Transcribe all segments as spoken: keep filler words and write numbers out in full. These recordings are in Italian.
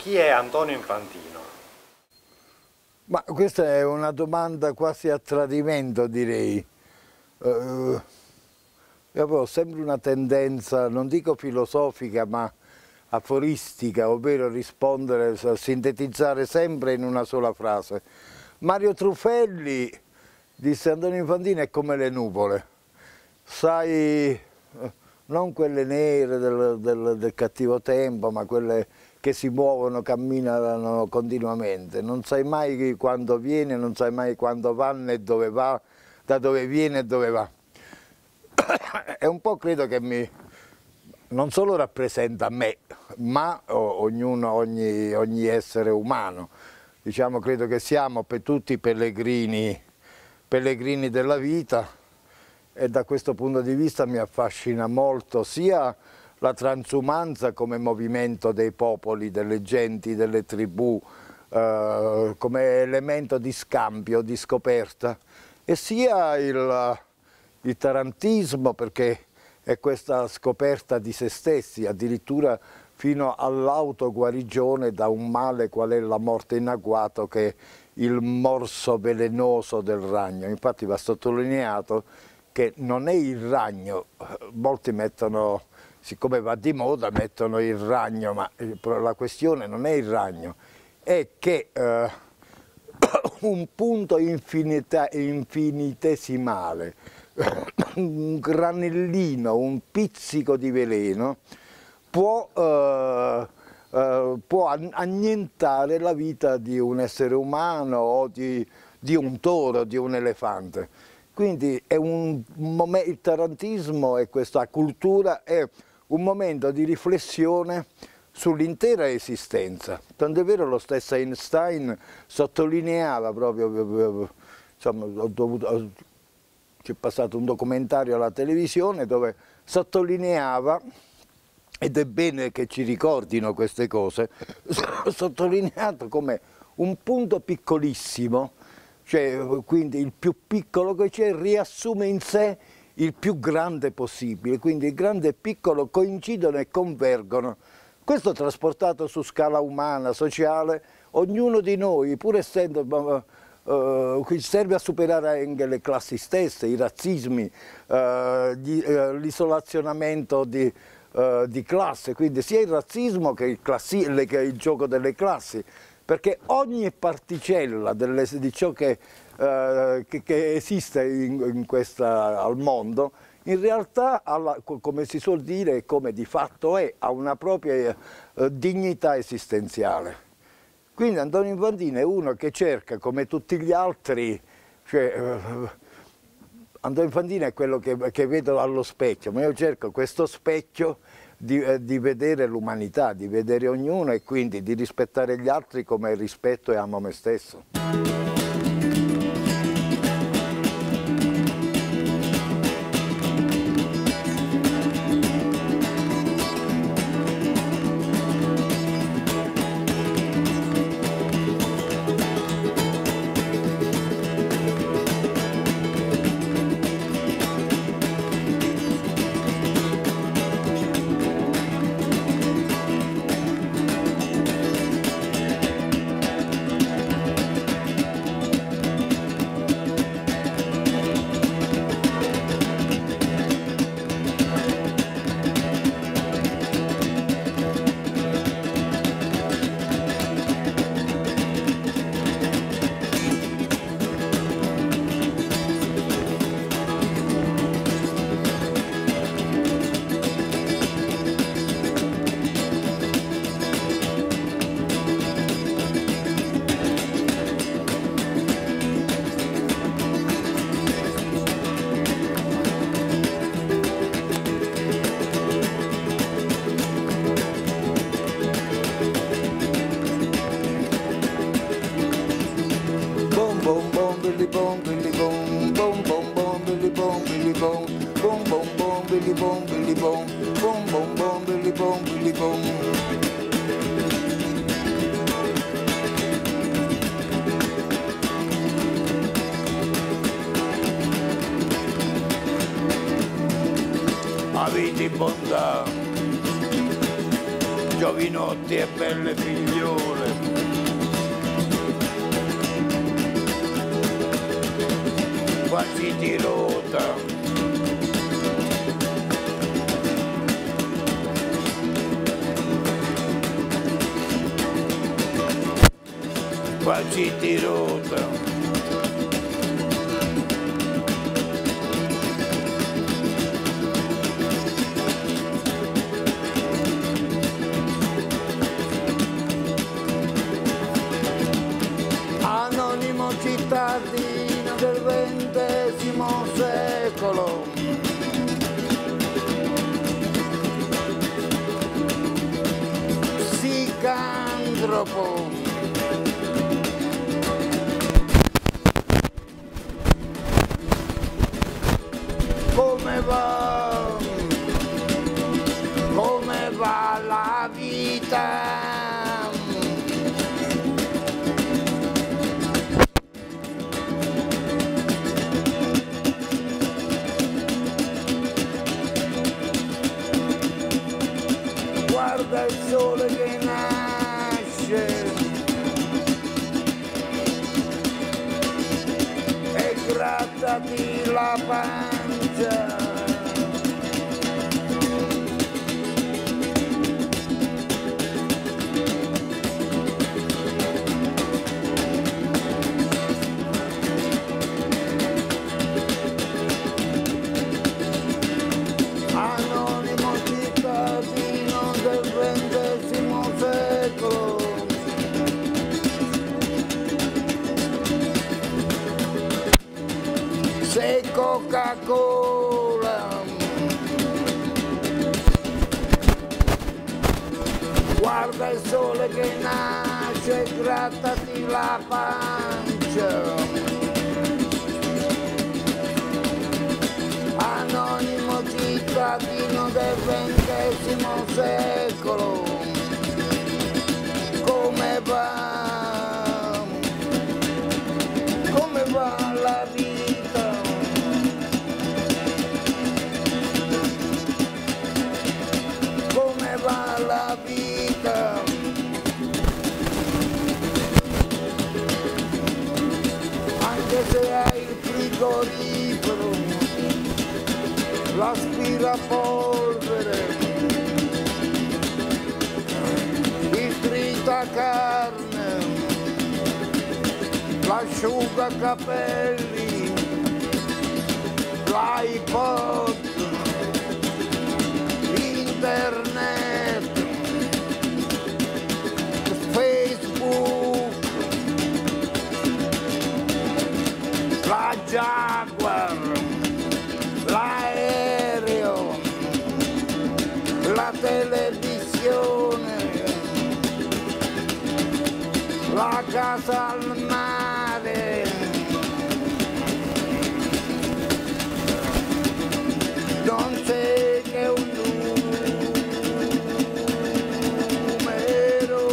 chi è Antonio Infantino? Ma questa è una domanda quasi a tradimento, direi. Uh, io avevo sempre una tendenza, non dico filosofica, ma aforistica, ovvero rispondere, sintetizzare sempre in una sola frase. Mario Trufelli disse: Antonio Infantino è come le nuvole, sai, non quelle nere del, del, del cattivo tempo, ma quelle che si muovono, camminano continuamente, non sai mai quando viene, non sai mai quando va né dove va, da dove viene e dove va. È un po', credo che mi, non solo rappresenta me, ma ognuno, ogni, ogni essere umano. Diciamo, credo che siamo per tutti pellegrini, pellegrini della vita, e da questo punto di vista mi affascina molto sia la transumanza come movimento dei popoli, delle genti, delle tribù, eh, come elemento di scambio, di scoperta, e sia il, il tarantismo, perché è questa scoperta di se stessi, addirittura fino all'autoguarigione da un male qual è la morte in agguato, che è il morso velenoso del ragno. Infatti va sottolineato che non è il ragno, molti mettono, siccome va di moda, mettono il ragno, ma la questione non è il ragno, è che eh, un punto infinita, infinitesimale, un granellino, un pizzico di veleno può, eh, eh, può annientare la vita di un essere umano o di, di un toro, di un elefante. Quindi è un, un, il tarantismo e questa cultura è un momento di riflessione sull'intera esistenza. Tant'è vero, lo stesso Einstein sottolineava proprio, insomma, ho dovuto, c'è passato un documentario alla televisione dove sottolineava, ed è bene che ci ricordino queste cose, sottolineato come un punto piccolissimo, cioè quindi il più piccolo che c'è, riassume in sé il più grande possibile, quindi il grande e il piccolo coincidono e convergono. Questo trasportato su scala umana, sociale, ognuno di noi, pur essendo, uh, serve a superare anche le classi stesse, i razzismi, uh, uh, l'isolazionamento di, uh, di classe, quindi sia il razzismo che il, classi, che il gioco delle classi, perché ogni particella delle, di ciò che, eh, che, che esiste in, in questa, al mondo, in realtà, alla, come si suol dire, come di fatto è, ha una propria eh, dignità esistenziale. Quindi Antonio Infantino è uno che cerca, come tutti gli altri, cioè, eh, Antonio Infantino è quello che, che vedo allo specchio, ma io cerco questo specchio Di, eh, di vedere l'umanità, di vedere ognuno e quindi di rispettare gli altri come rispetto e amo me stesso. Avete bontà giovinotti e belle figliole. Quasi ti rota. Quasi ti rota. Anonimo cittadino del ventesimo secolo, psicantropo, come va, come va la vita? Guarda il sole che nasce e grattati la pancia. Anonimo cittadino del ventesimo secolo, sei Coca-Cola, guarda il sole che nasce e grattati la pancia. Anonimo cittadino del ventesimo secolo, come va, come va la vita? Come va la vita? Anche se hai il frigorifero, l'aspirapolvere, il tritacarne, l'asciugacapelli, l'iPod, internet, Facebook, la Jaguar, l'aereo, la televisione, la casa al mare, non sei che un numero,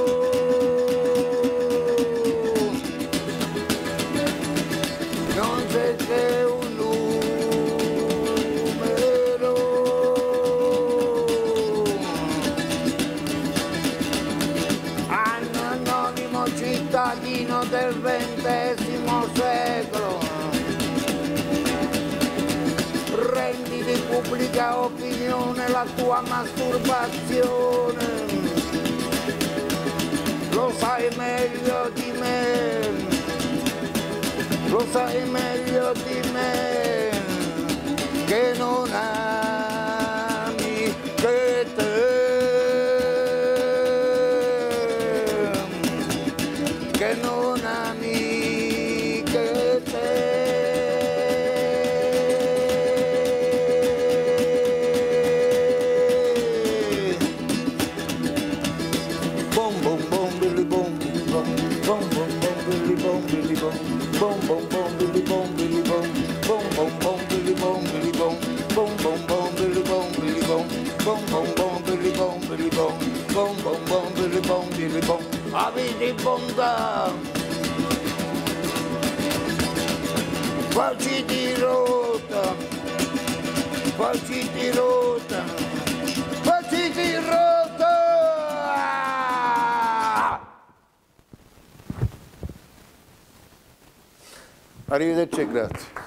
non sei che un numero. Anonimo cittadino del ventesimo secolo, rendi di pubblica opinione la tua masturbazione, lo sai meglio di me, lo sai meglio di me, che non ami che te, che non ami che te. Bom bom bom billy bom billy bom, bom bom bom billy bom billy bom, bom bom bom billy bom billy bom, bom bom bom billy bom billy bom, bom bom bom billy bom billy bom, bom bom bom billy bom billy bom, bom bom bom billy bom billy bom. Avete bontà, facci di rota, facci di rota, facci di rota. Arrivederci e grazie.